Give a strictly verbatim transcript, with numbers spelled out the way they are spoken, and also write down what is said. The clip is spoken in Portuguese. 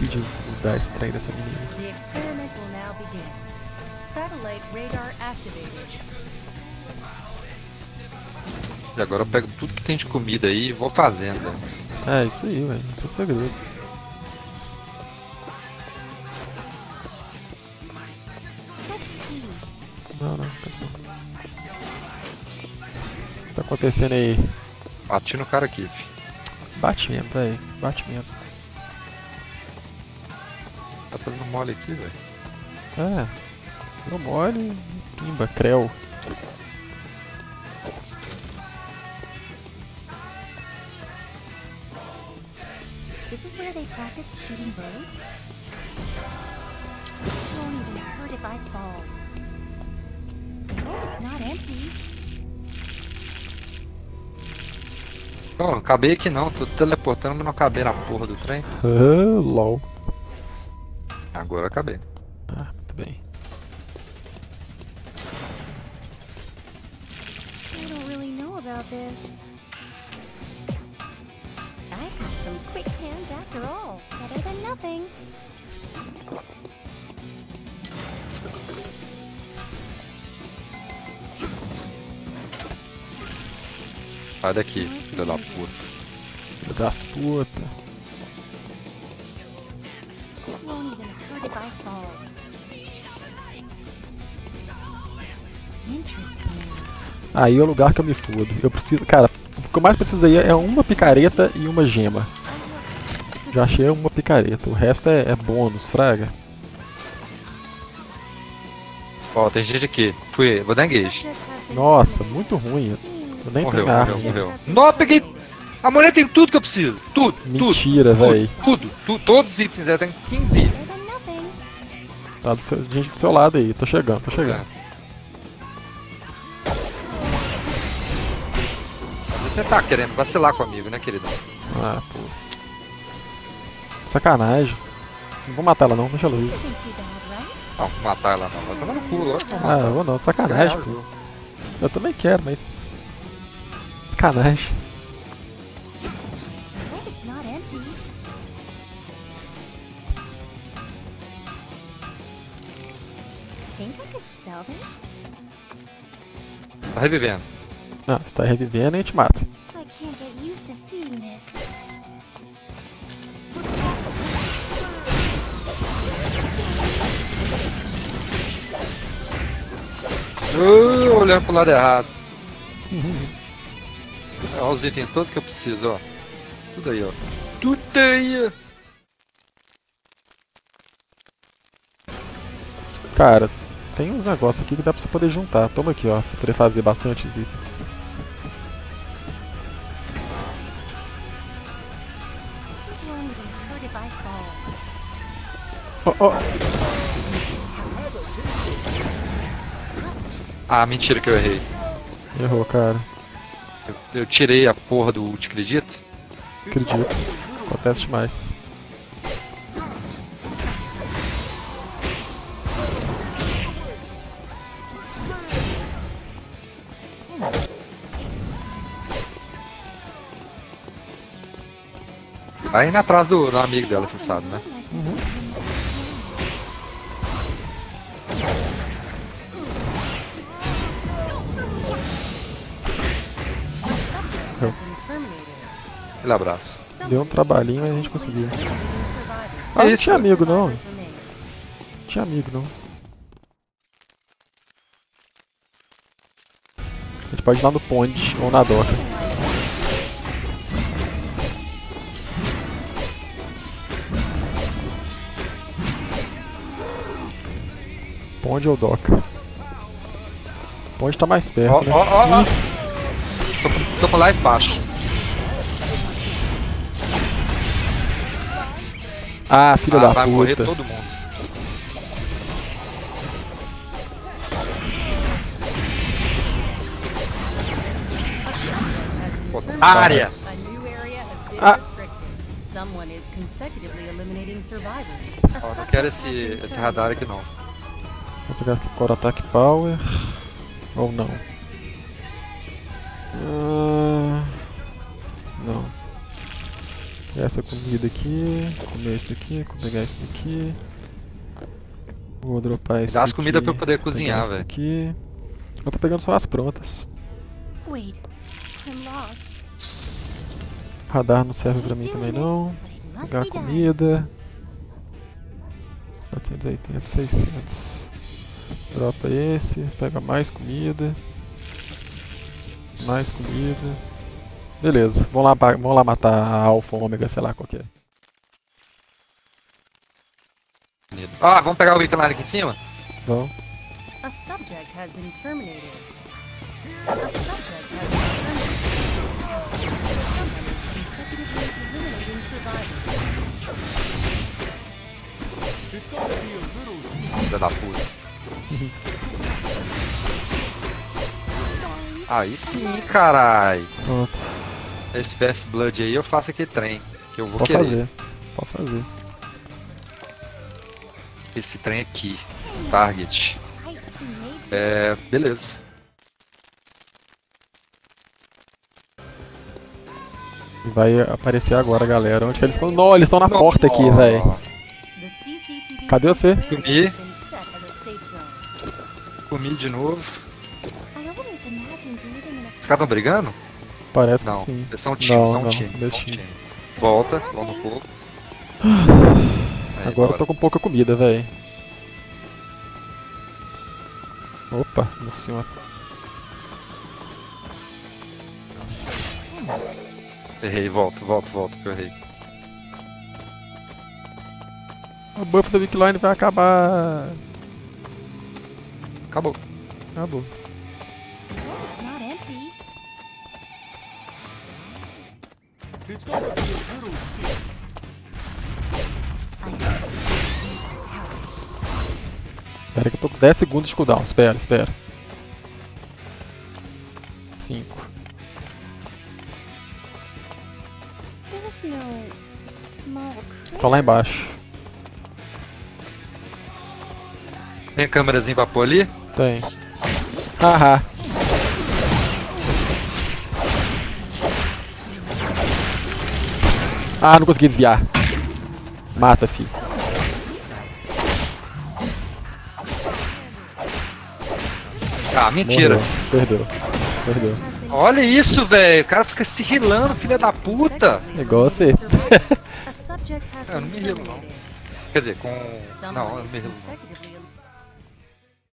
esqueci de mudar esse trem dessa menina. The experiment will now begin. Satellite radar activated. E agora eu pego tudo que tem de comida aí e vou fazendo. É isso aí, velho. Esse é o segredo. Let's see. Não, não, pessoal. O que tá acontecendo aí? Bati no cara aqui, fi. Bate mesmo, velho. Bate mesmo. Tá fazendo mole aqui, velho. É. Deu mole. Pimba, creu. This is where they practice shooting bows? It won't even hurt if I fall. I hope it's not empty. Não, não acabei aqui não, tô teleportando, mas não acabei na porra do trem. Ah, lol. Agora acabei. Ah, muito bem. I don't really know about this. I've got some quick hands after all. Better than nothing. Sai daqui, filha da puta. Filho das putas. It won't even hurt if I fall. Interesting. Aí é o lugar que eu me fodo. Eu preciso. Cara, o que eu mais preciso aí é uma picareta e uma gema. Já achei uma picareta. O resto é, é bônus, fraga. Ó, tem gente aqui. Fui, vou dar engage. Nossa, muito ruim. Eu nem Morreu, tenho arma. morreu, morreu. Não, peguei. A mulher tem tudo que eu preciso. Tudo, Mentira, tudo. véi. Tudo, tudo, tudo. Todos os itens, ela tem quinze itens. Better than nothing. Tá do seu, gente do seu lado aí. Tô chegando, tô chegando. Você tá querendo vacilar comigo, né, queridão? Ah, pô. Sacanagem. Não vou matar ela não, deixa ela ir. Isn't too bad, right? Não, vou matar ela não. Vai tomar no cu, lógico que eu vou Ah, matar. eu vou não, sacanagem, Ganhar o pô. jogo. Eu também quero, mas. Sacanagem. I hope it's not empty. Think I could sell this? Tá revivendo. Não, você tá revivendo e a gente mata. I can't get used to seeing this. Uh, olhando pro lado errado. Olha os itens todos que eu preciso, ó. Tudo aí, ó. Tudo aí! Cara, tem uns negócios aqui que dá pra você poder juntar. Toma aqui, ó, pra você poder fazer bastantes itens. It won't even hurt if I fall. Ó, ó. Ah, mentira que eu errei. Errou, cara. Eu, eu tirei a porra do ult, acredita? Acredito. Acontece demais. Vai indo atrás do, do amigo dela, você sabe, né? Aquele abraço. Deu um trabalhinho, mas a gente conseguiu. É Ah, não isso, tinha cara. amigo não. Não tinha amigo não. A gente pode ir lá no pond ou na doca. Pond ou doca? Pond tá mais perto, Ó, né? ó, ó, ó. Ih, Tô, com- tô com lá embaixo. Ah, filho Ah, da vai morrer puta. todo mundo. Área! A new area has been Ah. restricted. Someone is consecutively eliminating survivors. A Ó, não subject quero has esse, been esse terminated. radar aqui não. Vou pegar aqui Core Attack Power. Ou não. Ah, não. Pegar essa comida aqui, comer isso daqui, pegar isso daqui. Vou dropar isso Dá as daqui, comidas pra eu poder pegar cozinhar, isso velho. daqui. Eu tô pegando só as prontas. Wait, I'm lost. Radar não serve pra mim também não. Pegar a comida. quatrocentos e oitenta, seiscentos. Dropa esse, pega mais comida. Mais comida. Beleza, vamos lá, pa- vamos lá matar a Alpha Ômega, sei lá qual que é. Ah, vamos pegar o Wickline aqui em cima? Vamos. A subject has been terminated. A subject has been terminated. Someone is consecutively eliminating survivors. Filha da puta. Sorry. Aí sim, carai. Pronto. Esse P F Blood aí eu faço aquele trem. Que eu vou Pode querer. fazer. Pode fazer. Esse trem aqui. Target. I made É. Beleza. E vai aparecer agora, galera. Onde que eles estão? Não, eles estão na porta aqui, velho. the C C T V. Cadê você? Comi. has been set as a safe zone. Comi de novo. I always imagined living in a Os caras estão brigando? Parece que Não. sim. Eles são um time, Não, são um não, time. mesmo São um time. time. Volta, volta um pouco. Aí, Agora eu bora. tô com pouca comida, velho. Opa, meu senhor. Errei, volta, volta, volta, que eu errei. O buff da Wickline vai acabar. Acabou. Acabou. It's not empty. I have powers. Espera que eu tô com dez segundos de cooldown. Espera, espera. cinco. There's no smoke. Tô lá embaixo. Tem a câmerazinha pra pôr ali? Tem. Haha. Ah, não consegui desviar. Mata, fi. Ah, mentira. Morreu. Perdeu. Perdeu. Olha isso, velho. O cara fica se rilando, filha da puta. Igual você. A subject has Eu não been me rilo, não. terminated. Quer dizer, com... Não, eu Someone não is me rilo. não. consecutively